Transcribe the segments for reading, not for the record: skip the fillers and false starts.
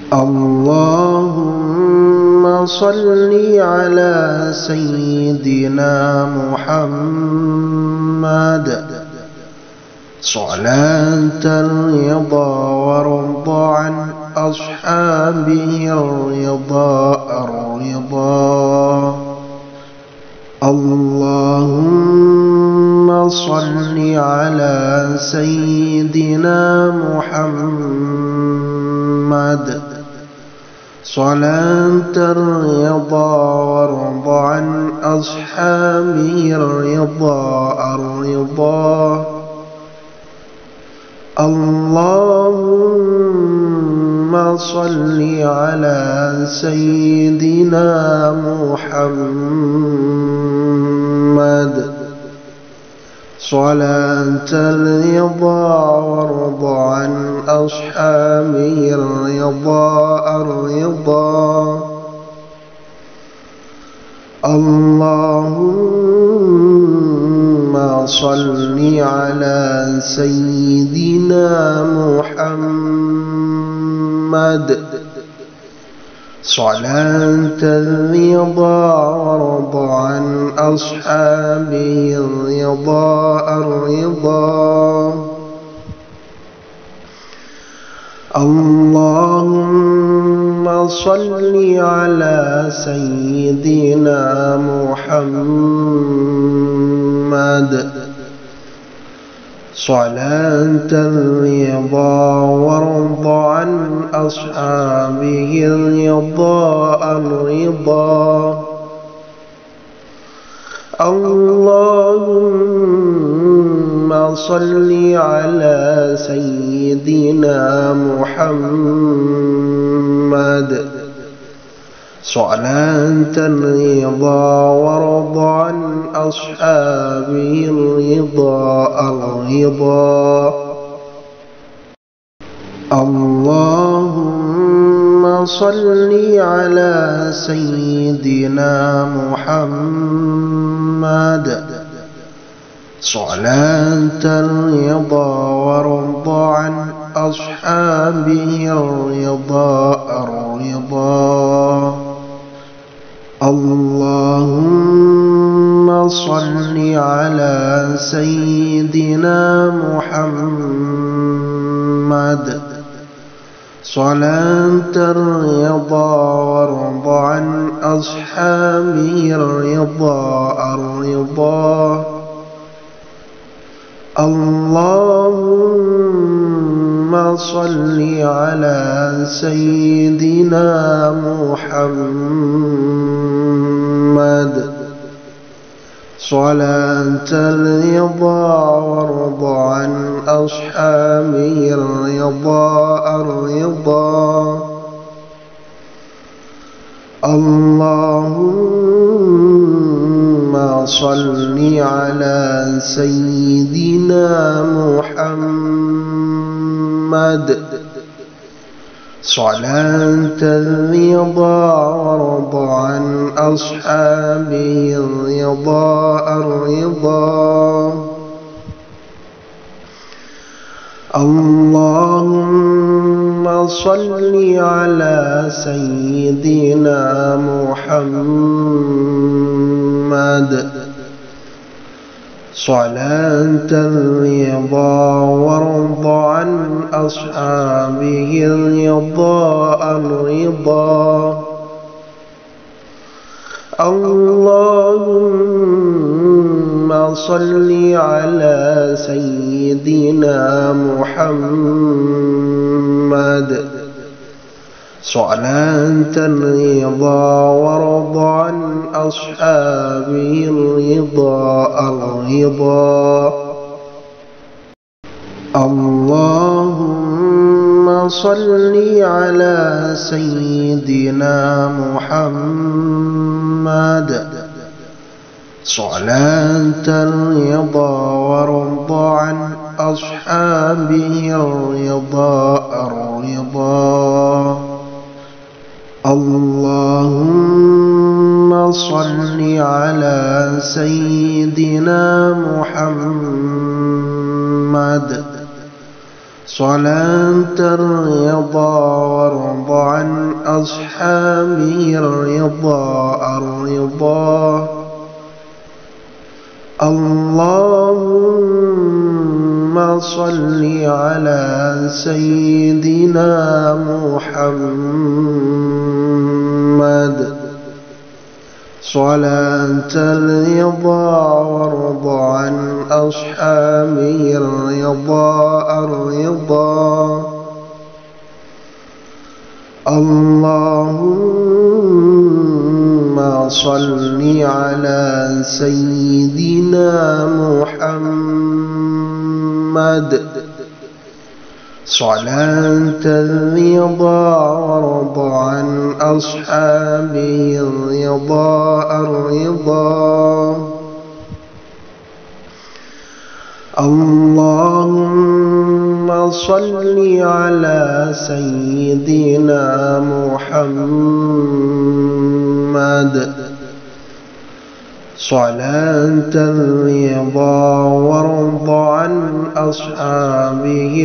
اللهم صل على سيدنا محمد صلاة الرضا وارض عن أصحابه الرضا. اللهم صل على سيدنا محمد صلاة الرضا وارض عن أصحابه الرضا. اللهم صل على سيدنا محمد صلاة الرضا وارض عن أصحابه الرضا. اللهم صل على سيدنا محمد صلاة الرضا وارض عن أصحابه الرضا. اللهم صل على سيدنا محمد صلاة الرضا وارض عن أصحابه الرضا. اللهم صل على سيدنا محمد صلاة الرضا وارض عن أصحابه الرضا. اللهم صل على سيدنا محمد صلاة الرضا وارض عن أصحابه الرضا. اللهم صل على سيدنا محمد صلاة الرضا وارض عن أصحابه الرضا. اللهم صل على سيدنا محمد صلاة الرضا وارض عن أصحابه الرضا. اللهم صل على سيدنا محمد صلاة الرضا وارض عن أصحابه الرضا. اللهم صل على سيدنا محمد صلاة الرضا وارض عن أصحابه الرضا. اللهم صل على سيدنا محمد صلاة الرضا وارض عن أصحابه الرضا. اللهم صل على سيدنا محمد صلاة الرضا وارض عن أصحابه الرضا. اللهم صل على سيدنا محمد صلاة الرضا وارض عن أصحابه الرضا اللهم صل على سيدنا محمد صلاة الرضا وارض عن أصحابه الرضا اللهم صل على سيدنا محمد صلاة الرضا وارض عن أصحابه الرضا اللهم صل على سيدنا محمد صلاة الرضا وارض عن أصحابه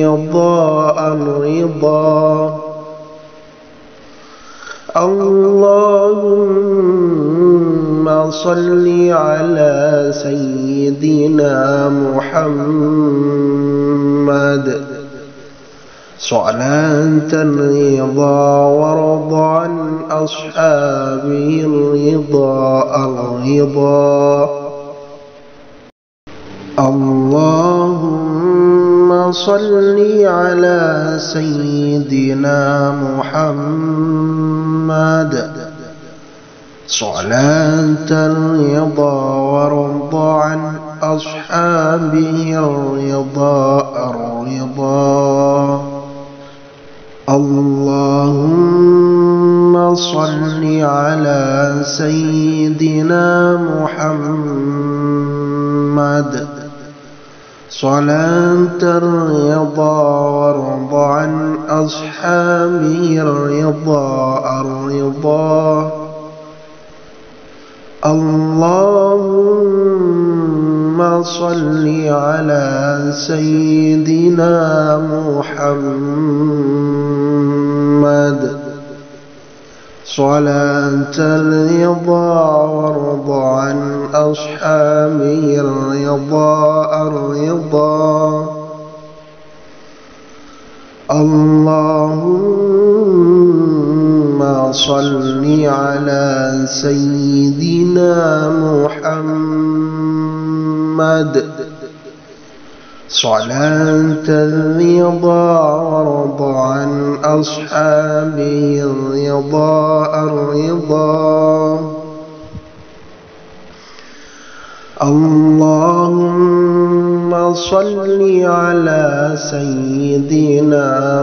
الرضا اللهم صل على سيدنا محمد صلاة الرضا وارض عن أصحابه الرضا اللهم صل على سيدنا محمد صلاة الرضا وارض عن أصحابه الرضا اللهم صل على سيدنا محمد صلاة الرضا وارض عن أصحابه الرضا اللهم صل على سيدنا محمد صلاة الرضا وارض عن أصحابه الرضا اللهم صل على سيدنا محمد صلاة الرضا وارض عن أصحابه الرضا اللهم صل على سيدنا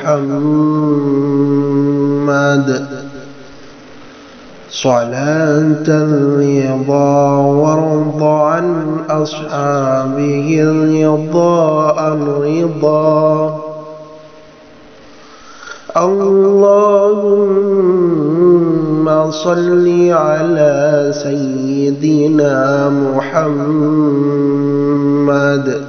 محمد صلاة الرضا وارض عن أصحابه الرضا اللهم صل على سيدنا محمد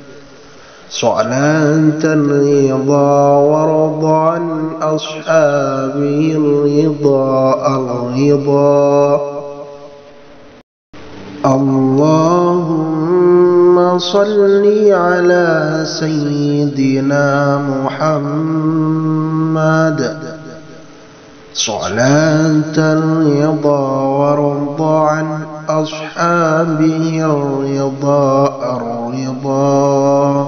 صلاة الرضا وارض عن أصحابه الرضا اللهم صل على سيدنا محمد صلاة الرضا وارض عن أصحابه الرضا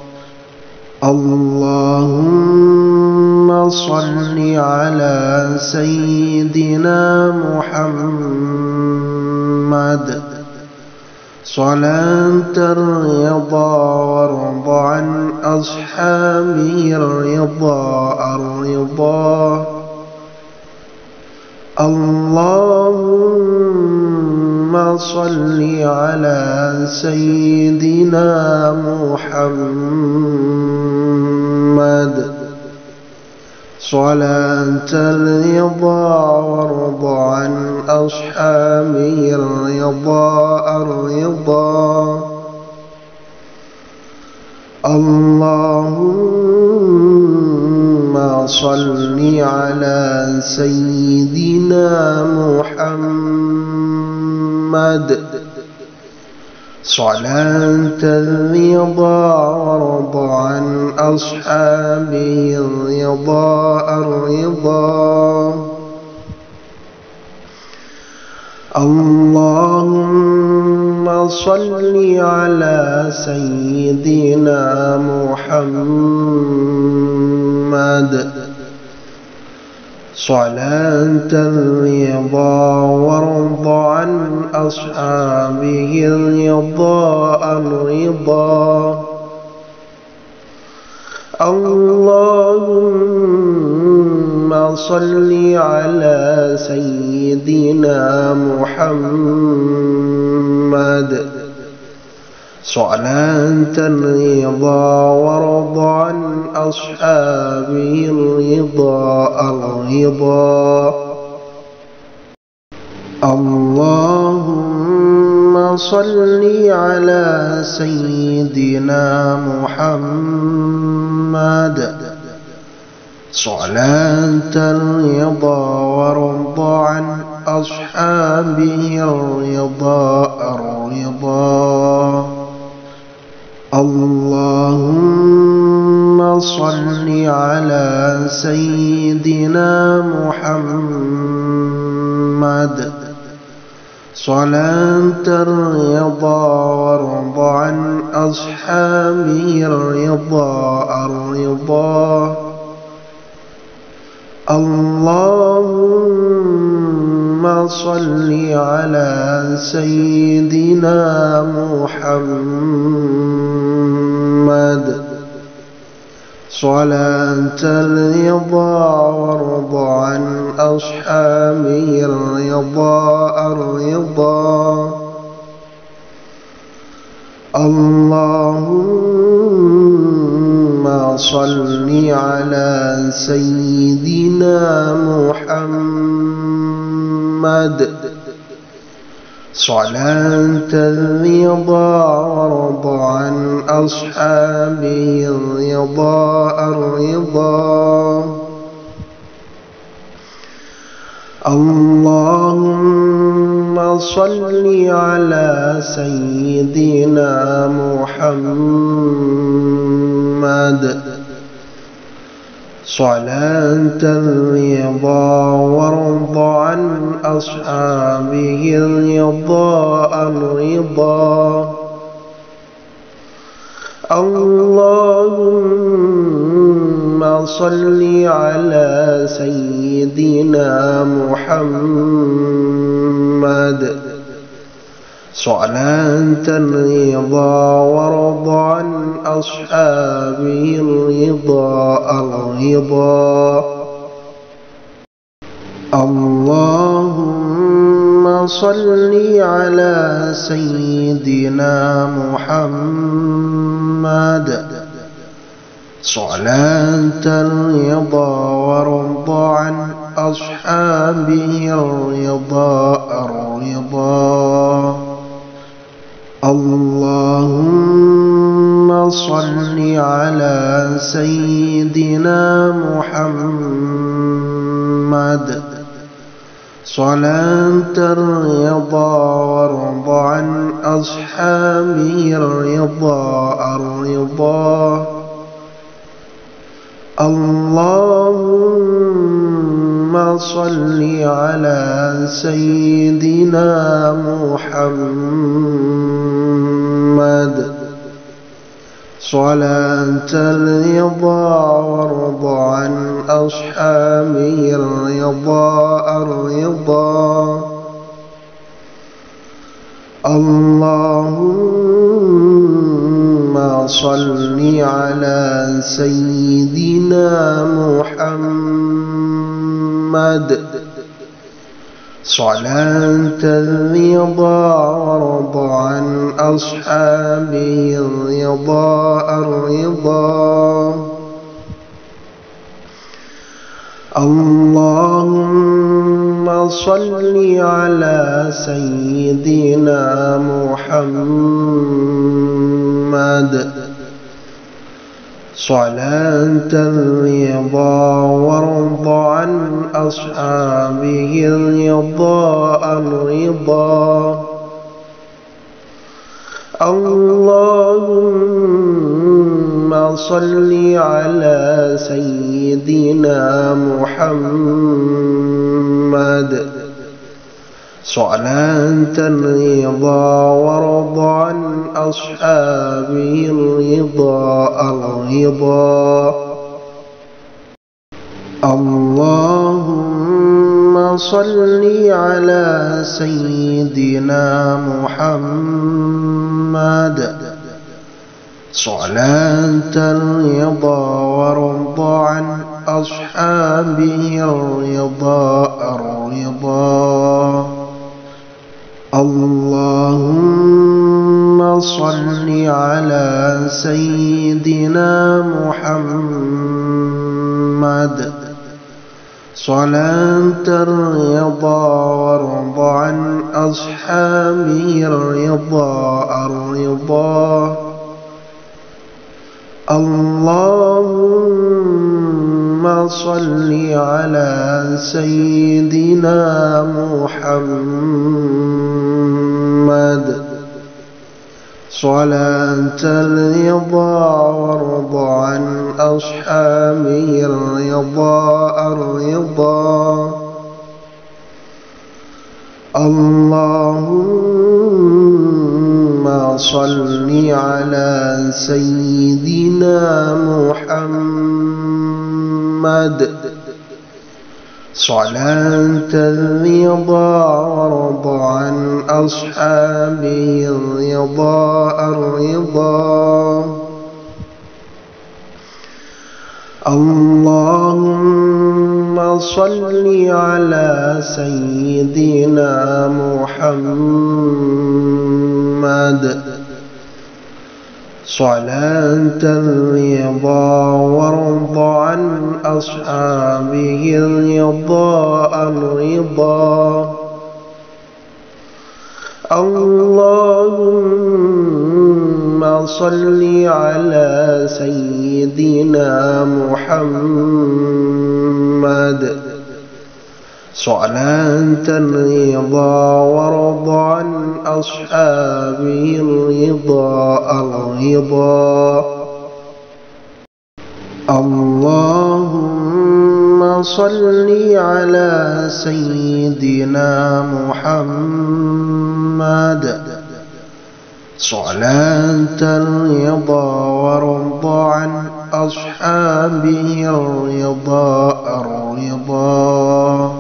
اللهم صل على سيدنا محمد صلاة الرضا وارض عن أصحابه الرضا اللهم صل على سيدنا محمد صلاة الرضا وارض عن أصحابه الرضا اللهم صل على سيدنا محمد صلاة الرضا وارض عن أصحابه الرضا. اللهم صل على سيدنا محمد صلاة الرضا وارض عن أصحابه الرضا. اللهم صل على سيدنا محمد صلاة الرضا وارض عن أصحابه الرضا. اللهم صل على سيدنا محمد صلاة الرضا وارض عن أصحابه الرضا. اللهم صل على سيدنا محمد صلاة الرضا وارض عن أصحابه الرضا. اللهم صل على سيدنا محمد صلاة الرضا وارض عن أصحابه الرضا. اللهم صل على سيدنا محمد صلاة الرضا وارض عن أصحابه الرضا. اللهم صل على سيدنا محمد صلاة الرضا وارض عن أصحابه الرضا. اللهم صل على سيدنا محمد صلاة الرضا وارض عن أصحابه الرضا. اللهم صل على سيدنا محمد صلاة الرضا وارض عن أصحابه الرضا. اللهم صل على سيدنا محمد صلاة الرضا وارض عن أصحابه الرضا. اللهم صل على سيدنا محمد صلاة الرضا وارض عن أصحابه الرضا. اللهم صل على سيدنا محمد صلاة الرضا وارض عن أصحابه الرضا. اللهم صل على سيدنا محمد صلاة الرضا وارض عن أصحابه الرضا. اللهم صل على سيدنا محمد صلاة الرضا وارض عن أصحابه الرضا. اللهم صل على سيدنا محمد صلاة الرضا وارض عن أصحابه الرضا. اللهم صل على سيدنا محمد صلاة الرضا وارض عن أصحابه الرضا. اللهم صل على سيدنا محمد صلاة الرضا وارض عن أصحابه الرضا. اللهم صل على سيدنا محمد صلاة الرضا وارض عن أصحابه الرضا. اللهم صل على سيدنا محمد صلاة الرضا وارض عن أصحابه الرضا. اللهم صل على سيدنا محمد صلاة الرضا وارض عن أصحابه الرضا. اللهم صل على سيدنا محمد صلاة الرضا وارض عن أصحابه الرضا.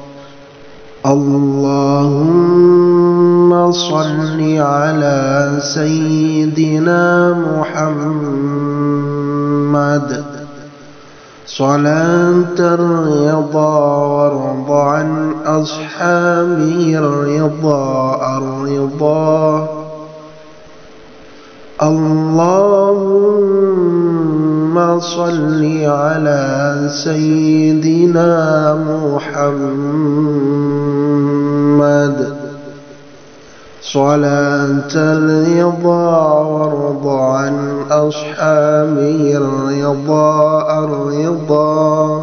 اللهم صل على سيدنا محمد صلاة الرضا وارض عن أصحابه الرضا. اللهم صل على سيدنا محمد صلاة الرضا وارض عن أصحابه الرضا.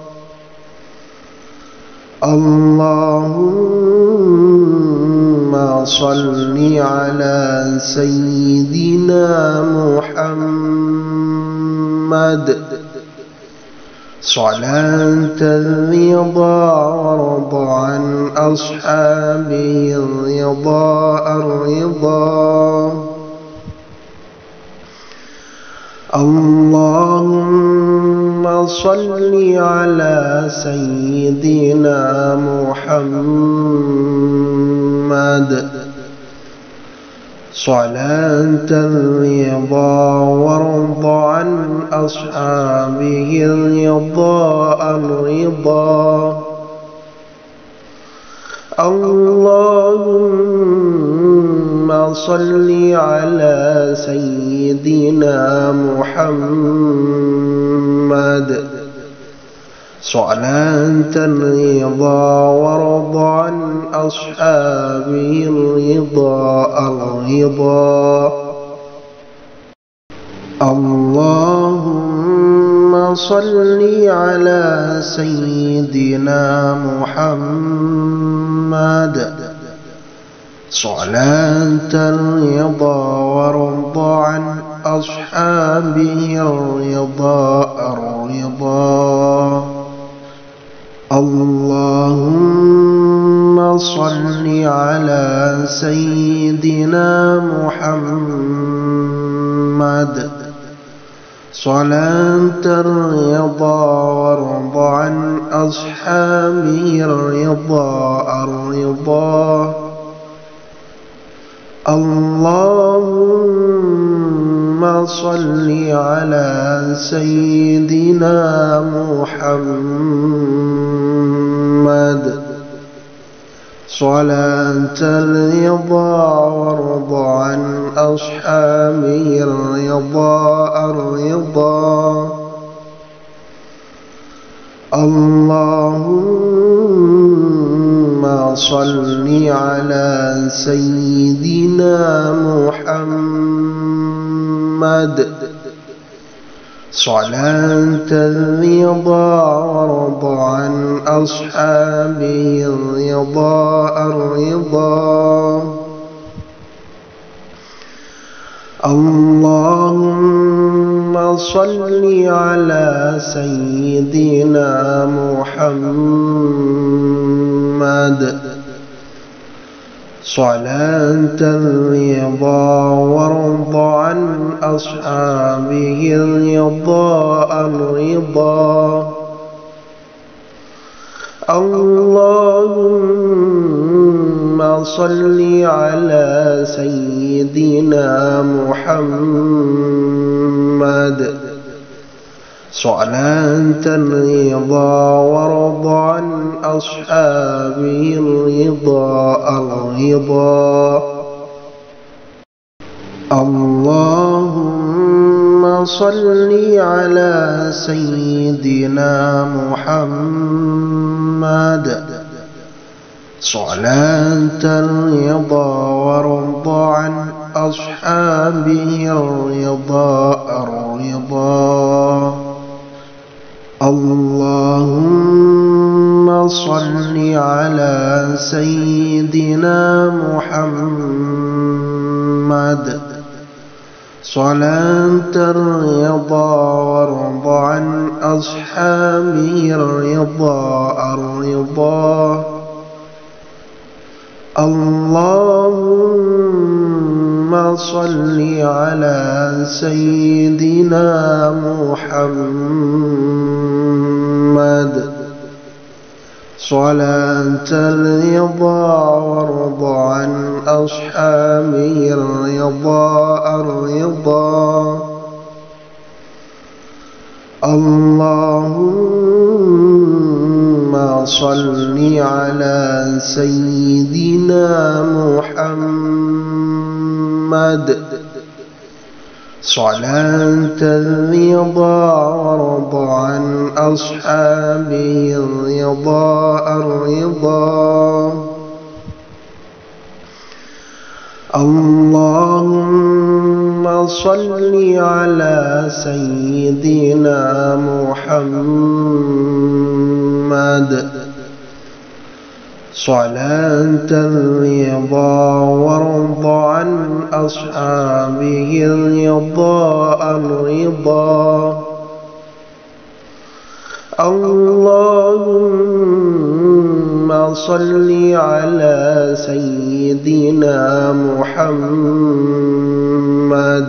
اللهم صل على سيدنا محمد صلاة الرضا وارض عن أصحابه الرضا. اللهم صل على سيدنا محمد صلاة الرضا وارض عن أصحابه الرضا. اللهم صل على سيدنا محمد صلاة الرضا وارض عن أصحابه الرضا. اللهم صل على سيدنا محمد صلاة الرضا وارض عن أصحابه الرضا. اللهم صل على سيدنا محمد صلاة الرضا وارض عن أصحابه الرضا. اللهم صل على سيدنا محمد صلاة الرضا وارض عن أصحابه الرضا. اللهم صل على سيدنا محمد صلاة الرضا وارض عن أصحابه الرضا. اللهم صل على سيدنا محمد صلاة الرضا وارض عن أصحابه الرضا. اللهم صل على سيدنا محمد صلاة الرضا وارض عن أصحابه الرضا. اللهم صل على سيدنا محمد صلاة الرضا وارض عن أصحابه الرضا. اللهم صل على سيدنا محمد صلاة الرضا وارض عن أصحابه الرضا. اللهم صل على سيدنا محمد صلاة الرضا وارض عن أصحابه الرضا. اللهم صل على سيدنا محمد صلاة الرضا وارض عن أصحابه الرضا. اللهم صل على سيدنا محمد صلاة الرضا وارض عن أصحابه الرضا. اللهم صل على سيدنا محمد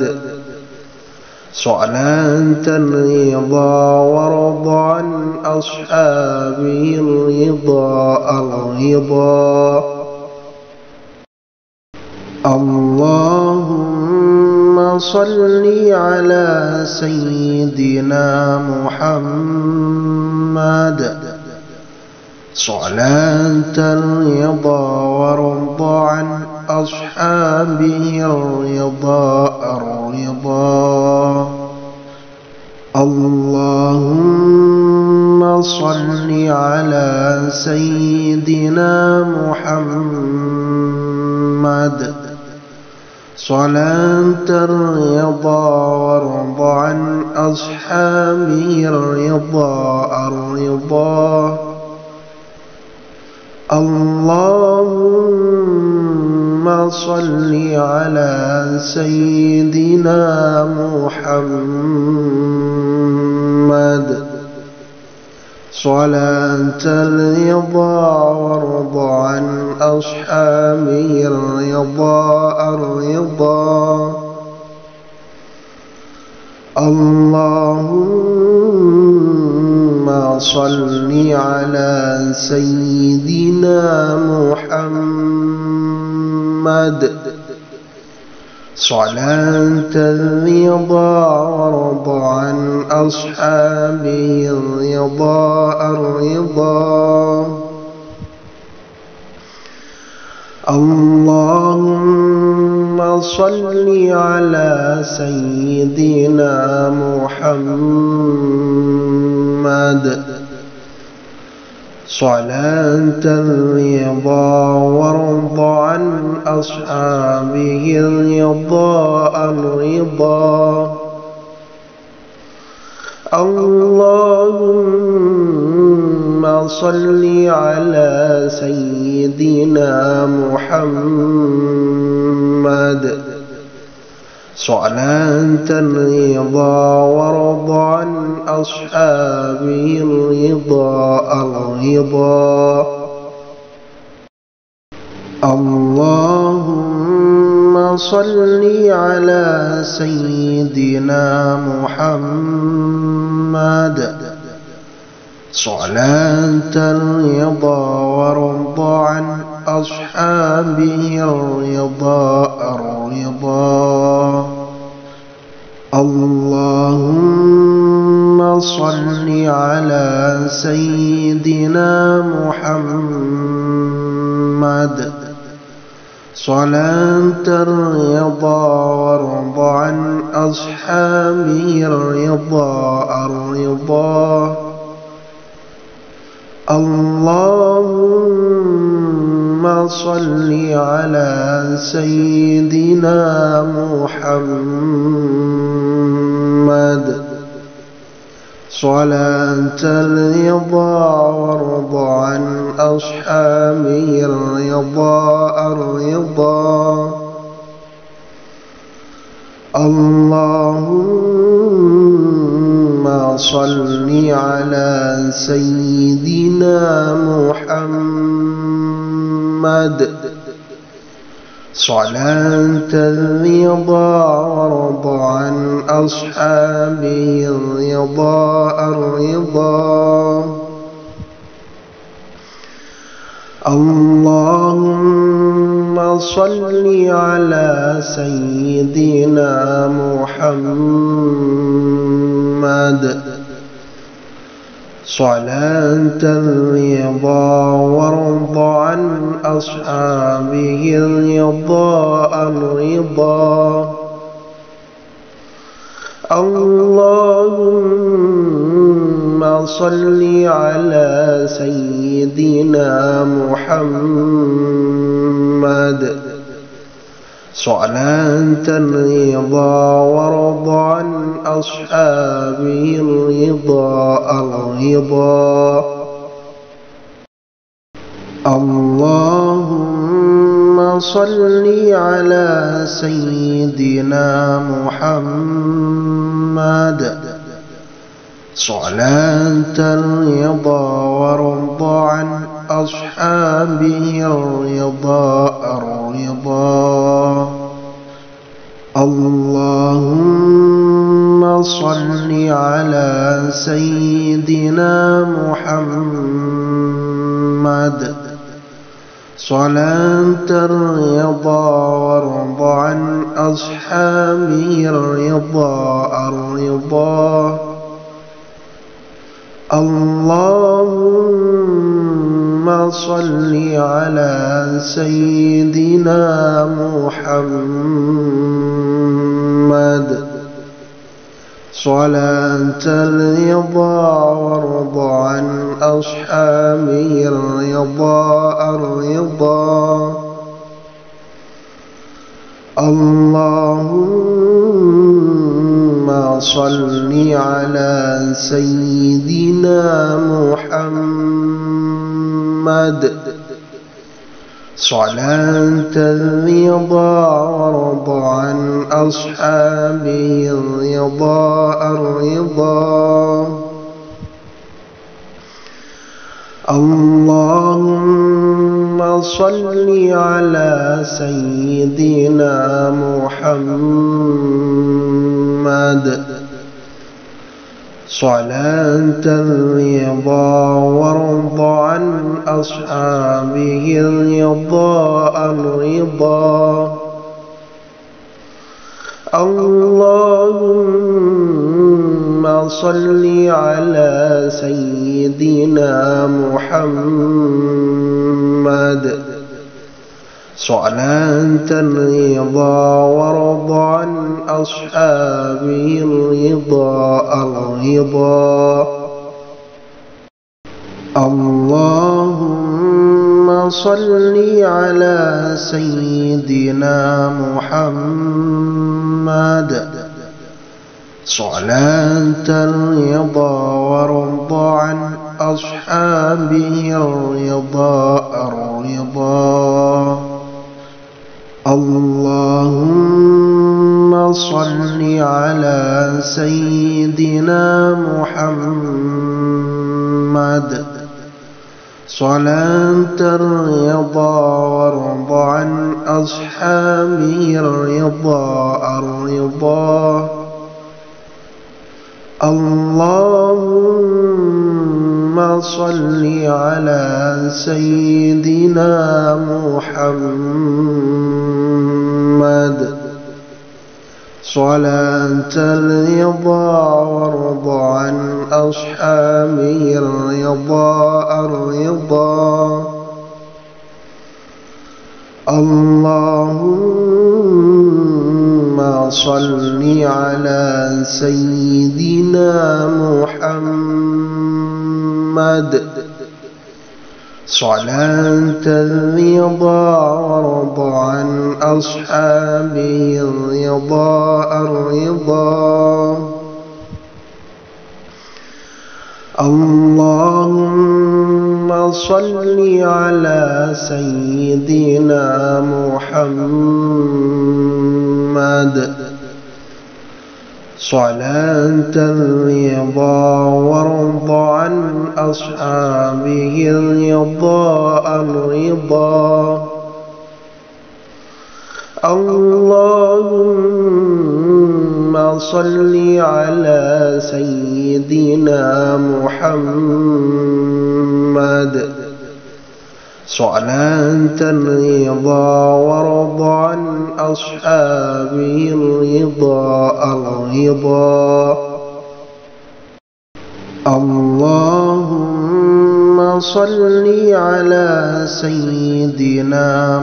صلاة الرضا وارض عن أصحابه الرضا. اللهم صل على سيدنا محمد صلاة الرضا وارض عن أصحابه الرضا. اللهم صل على سيدنا محمد صلاة الرضا وارض عن أصحابه الرضا اللهم صل على سيدنا محمد صلاة الرضا وارض عن أصحابه الرضا اللهم صل على سيدنا محمد صلاة الرضا وارض عن أصحابه الرضا اللهم صل على سيدنا محمد صلاة الرضا وارض عن أصحابه الرضا اللهم صل على سيدنا محمد صلاة الرضا وارض عن أصحابه الرضا اللهم صل على سيدنا محمد صلاة الرضا وارض عن أصحابه الرضا اللهم صل على سيدنا محمد صلاة الرضا وارض عن أصحابه الرضا اللهم صل على سيدنا محمد صلاة الرضا وارض عن أصحابه الرضا اللهم صل على سيدنا محمد صلاة الرضا وارض عن أصحابه الرضا اللهم صل على سيدنا محمد صلاة الرضا وارض عن أصحابه الرضا اللهم صل على سيدنا محمد صلاة الرضا وارض عن أصحابه الرضا اللهم صل على سيدنا محمد صلاة الرضا وارض عن أصحابه الرضا اللهم صل على سيدنا محمد صلاة الرضا وارض عن أصحابه الرضا اللهم صل على سيدنا محمد صلاة الرضا وارض عن أصحابه الرضا اللهم صل على سيدنا محمد صلاة الرضا وارض عن أصحابه الرضا. اللهم صل على سيدنا محمد صلاة الرضا وارض عن أصحابه الرضا. اللهم صل على سيدنا محمد صلاة الرضا وارض عن أصحابه الرضا. اللهم صل على سيدنا محمد صلاة الرضا وارض عن أصحابه الرضا. اللهم صل على سيدنا محمد صلاة الرضا وارض عن أصحابه الرضا. اللهم صل على سيدنا محمد صلاة الرضا وارض عن أصحابه الرضا. اللهم صل على سيدنا محمد صلاة الرضا وارض عن أصحابه الرضا. اللهم صل على سيدنا محمد صلاة الرضا وارض عن أصحابه الرضا. اللهم صل على سيدنا محمد صلاة الرضا وارض عن أصحابه الرضا. اللهم صل على سيدنا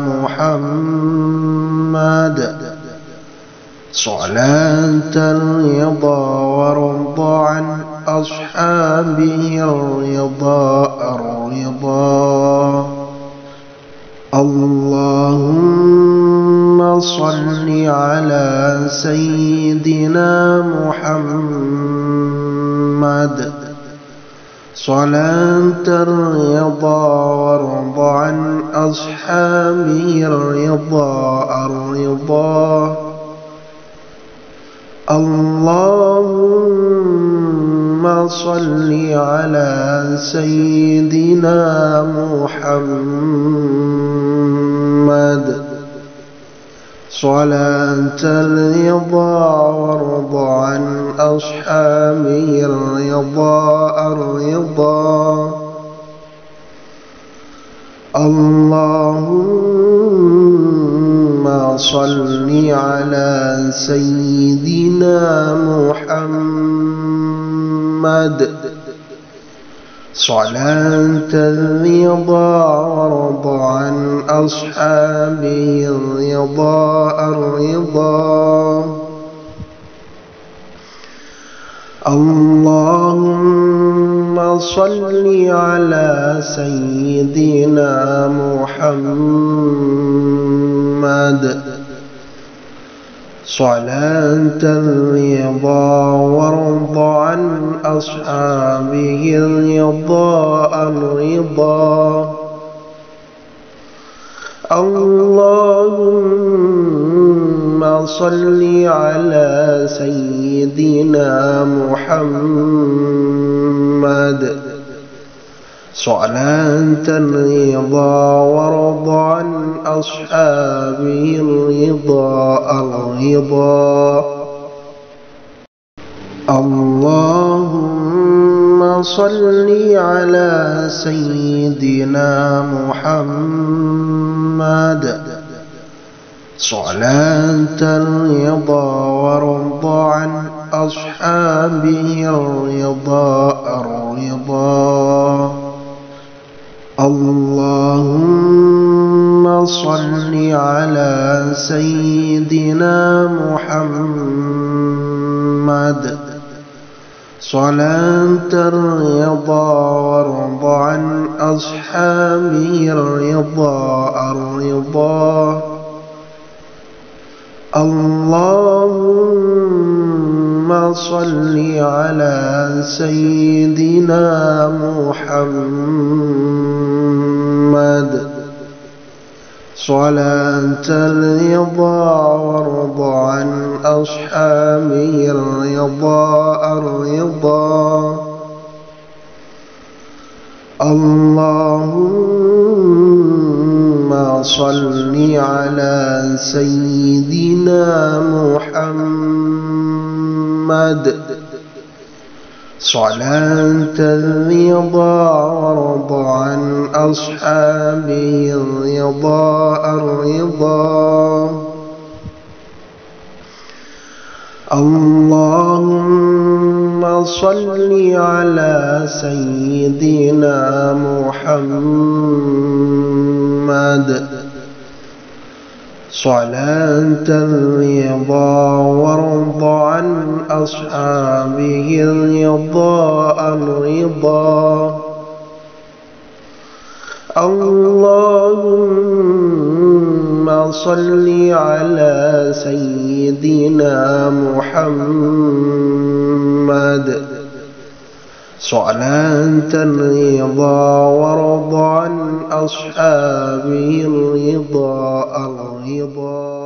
محمد صلاة الرضا وارض عن أصحابه الرضا. اللهم صل على سيدنا محمد صلاة الرضا وارض عن أصحابه الرضا. اللهم صل على سيدنا محمد صلاة الرضا وارض عن أصحابه الرضا. اللهم صل على سيدنا محمد صلاة الرضا وارض عن أصحابه الرضا. اللهم صل على سيدنا محمد صلاة الرضا وارض عن أصحابه الرضا الرضا. اللهم صل على سيدنا محمد صلاة الرضا وارض عن أصحابه الرضا الرضا. اللهم صل على سيدنا محمد صلاة الرضا وارض عن أصحابه الرضا الرضا. اللهم صل على سيدنا محمد صلاة الرضا وارض عن أصحابه الرضا الرضا. اللهم صل على سيدنا محمد صلاة الرضا وارض عن أصحابه الرضا الرضا. اللهم صل على سيدنا محمد صلاة الرضا وارض عن أصحابه الرضا الرضا. اللهم صل على سيدنا محمد صلاة الرضا وارض عن أصحابه الرضا الرضا. اللهم صل على سيدنا محمد صلاة الرضا وارض عن أصحابه الرضا الرضا.